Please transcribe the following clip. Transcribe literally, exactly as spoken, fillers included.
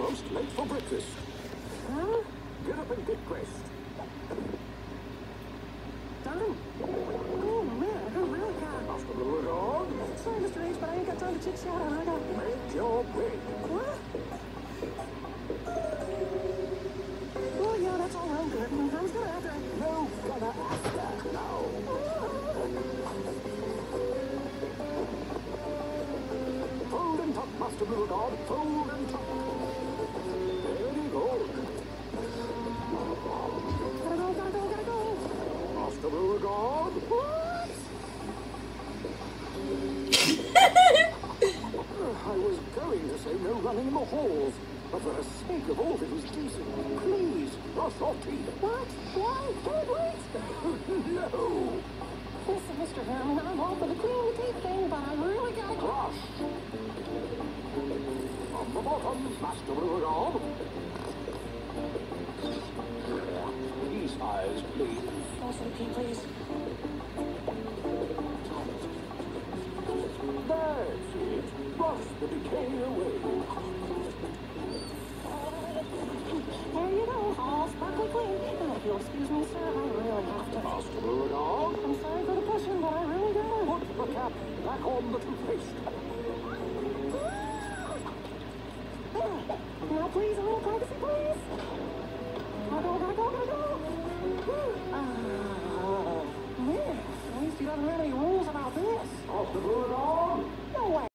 almost late for breakfast. Huh? Get up and get dressed. Done? Oh, man, I really got... Master Bloo dog. Sorry, Mister H, but I ain't got time to chit-chat. I got... Make your bed. What? Oh, yeah, that's all right, good. I was gonna have to... No gonna ask that now. Fold and tuck, Master Bloo dog. Fold and tuck. Very good. Gotta go, gotta go, gotta go. Master Bloo dog. What? I was going to say no running in the halls, but for the sake of all things decent, please brush your teeth. What? Why? Don't wait. No. Listen, Mister Herman, I'm all for the clean the teeth thing, but I really gotta go. Brush. From the bottom, Master Bloo dog. These eyes, please. Also, please. That's it. Brush the decay away. There you go, all sparkly clean. And if you'll excuse me, sir, I really have to. Master Bloo dog. I'm sorry for the pushing, but I really gotta. Put the cap back on the toothpaste.